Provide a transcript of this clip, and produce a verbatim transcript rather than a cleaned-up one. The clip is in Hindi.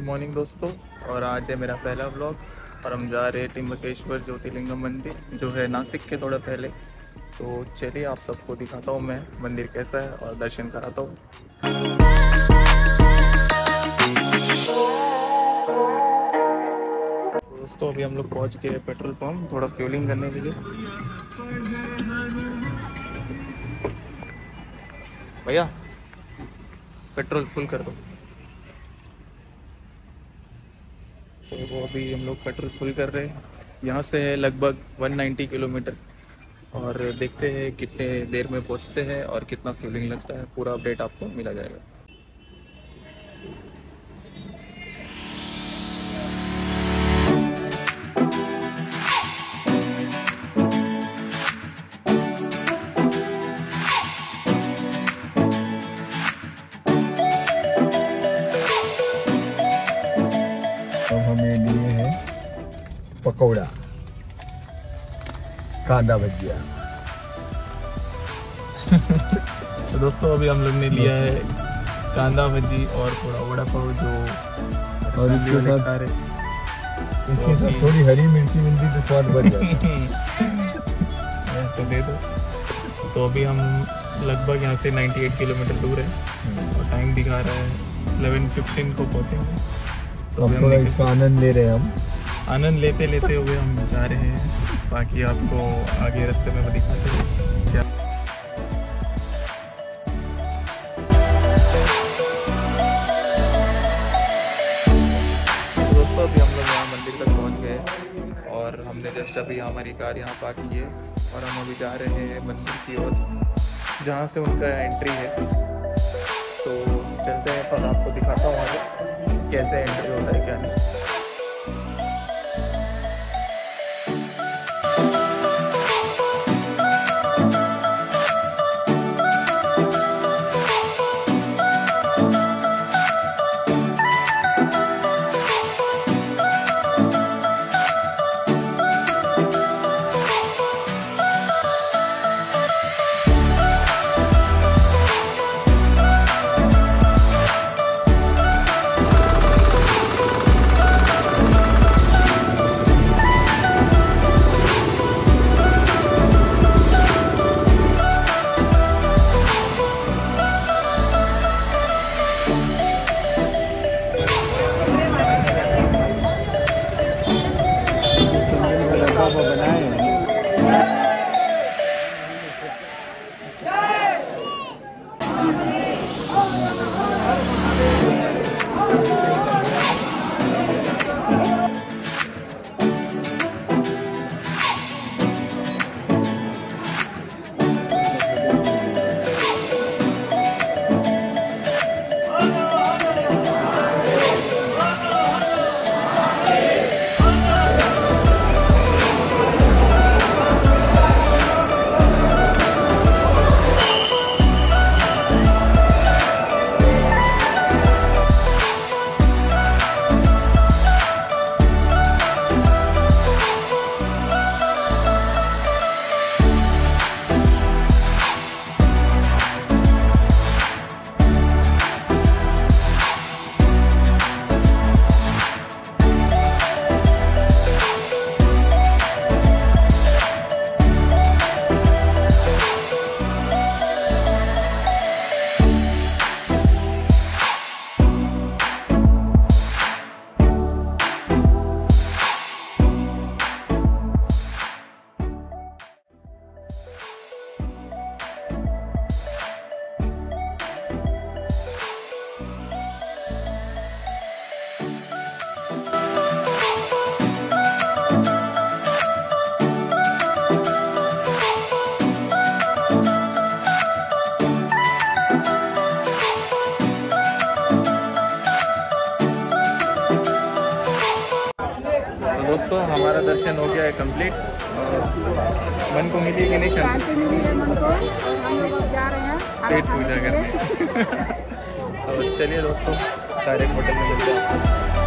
मॉर्निंग दोस्तों, और आज है मेरा पहला व्लॉग और हम जा रहे हैं त्र्यंबकेश्वर ज्योतिर्लिंगम मंदिर जो है नासिक के थोड़ा पहले। तो चलिए आप सबको दिखाता हूँ मैं मंदिर कैसा है और दर्शन कराता हूँ। दोस्तों अभी हम लोग पहुँच गए पेट्रोल पंप थोड़ा फ्यूलिंग करने के लिए। भैया पेट्रोल फुल कर दो। तो वो अभी हम लोग पेट्रोल फुल कर रहे हैं। यहाँ से है लगभग एक सौ नब्बे किलोमीटर और देखते हैं कितने देर में पहुँचते हैं और कितना फ्यूलिंग लगता है। पूरा अपडेट आपको मिला जाएगा। पकौड़ा, कांदा भजिया। तो दोस्तों अभी हम लोग ने लिया है कांदा भजी और थोड़ा वड़ा पाव जो और इसके साथ इसके साथ थोड़ी हरी मिर्ची मिलती तो स्वाद बढ़ जाता। तो दे दो। तो अभी हम लगभग यहाँ से अट्ठानवे किलोमीटर दूर है और टाइम दिखा रहा है ग्यारह पंद्रह को पहुँचेंगे। तो अभी हम इसका आनंद ले रहे हैं। हम आनंद लेते लेते हुए हम जा रहे हैं। बाकी आपको आगे रास्ते में दिखाते हैं क्या। तो दोस्तों अभी हम लोग यहाँ मंदिर तक पहुँच गए और हमने जस्ट अभी हमारी कार यहाँ पार्क की है और हम अभी जा रहे हैं मंदिर की ओर जहाँ से उनका एंट्री है। तो चलते हैं पर आपको दिखाता हूँ आगे कैसे एंट्री होता है क्या नहीं। दोस्तों हमारा दर्शन हो गया है कंप्लीट और मन को मिली कि नहीं शांति मिली है मन को। हम लोग जा रहे हैं पेट पूजा करने। तो चलिए दोस्तों डायरेक्ट होटल में मिलते हैं।